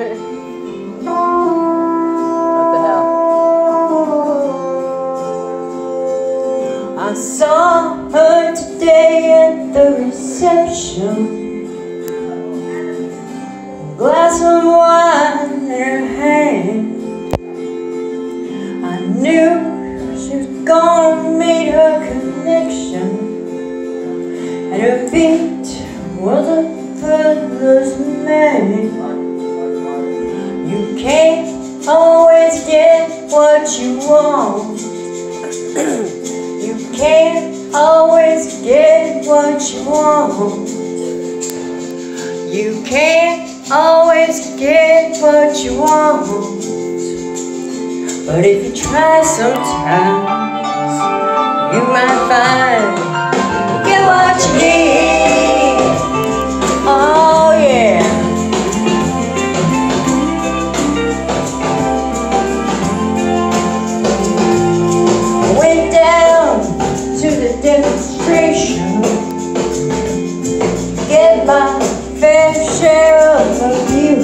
What the hell? I saw her today at the reception, a glass of wine in her hand. I knew she was gonna meet her connection, and her feet was a footloose man. You can't always get what you want. You can't always get what you want. You can't always get what you want. But if you try sometimes, you might find you get what you need. Oh yeah. I went down to the demonstration, get my fair share of views,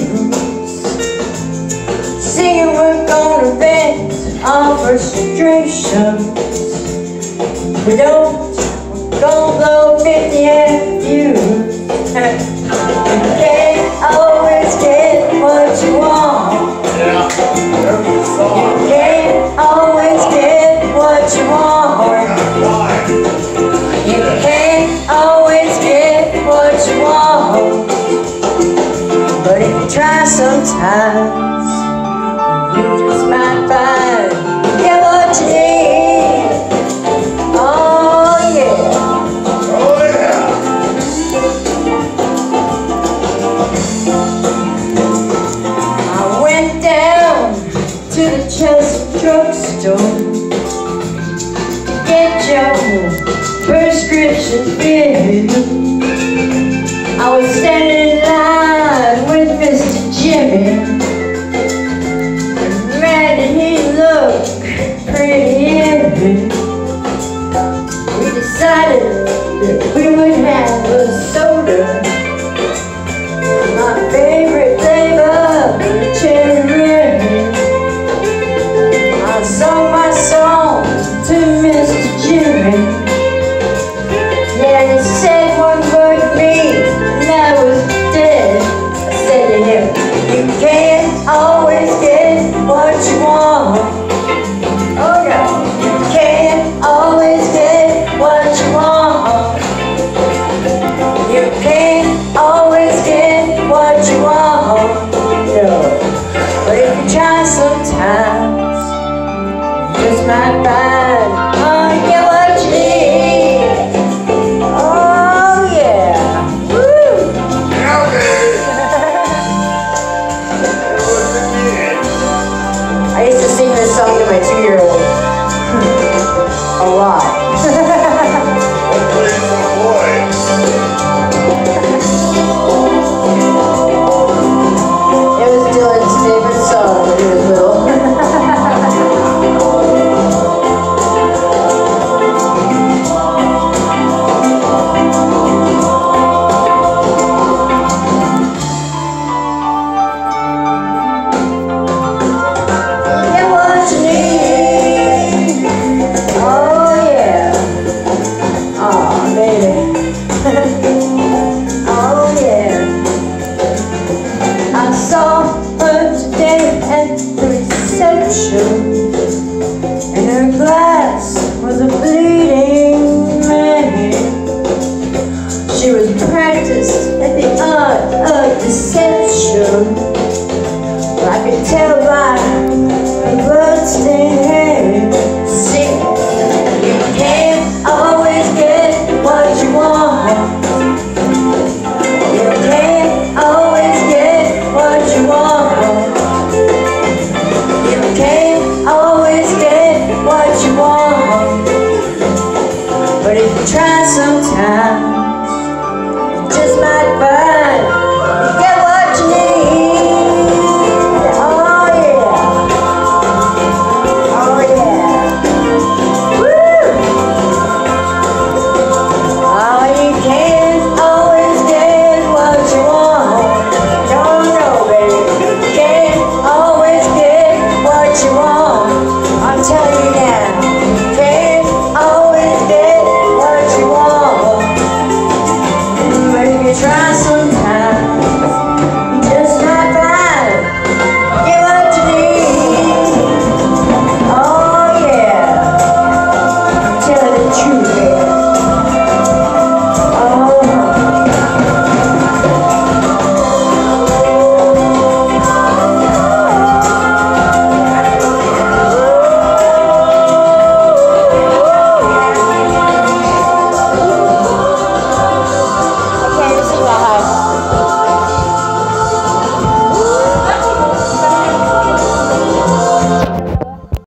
singing we're gonna vent our frustrations. We don't, we're gonna blow 50 and views. You can't always get what you want. You can't always get what you want. You can't always get what you want. But if you try sometimes, you just might find you get what you need. Oh yeah. Oh yeah. I went down to the Chelsea drugstore, get your prescription filled. I was standing in line with Mr. Jimmy, and man did he look pretty heavy. We decided that we would have a soda. My favorite flavor, cherry red. I sung my song to Mr. Jimmy. Yeah, he said one word to me, and I was dead. I said to him, you can't always get what you want.